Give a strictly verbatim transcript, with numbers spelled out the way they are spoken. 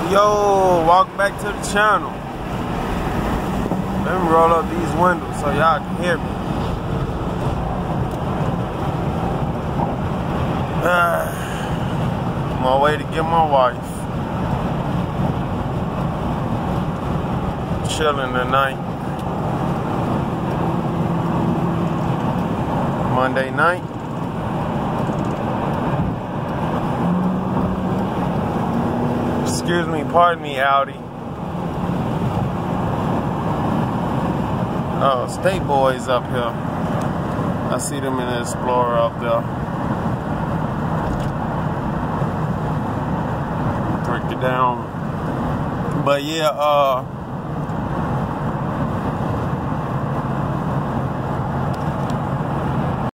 Yo, welcome back to the channel. Let me roll up these windows so y'all can hear me. Uh, on my way to get my wife. Chilling tonight. Monday night. Excuse me, pardon me, Audi. Oh, State Boyz up here. I see them in the Explorer up there. Break it down. But yeah, uh,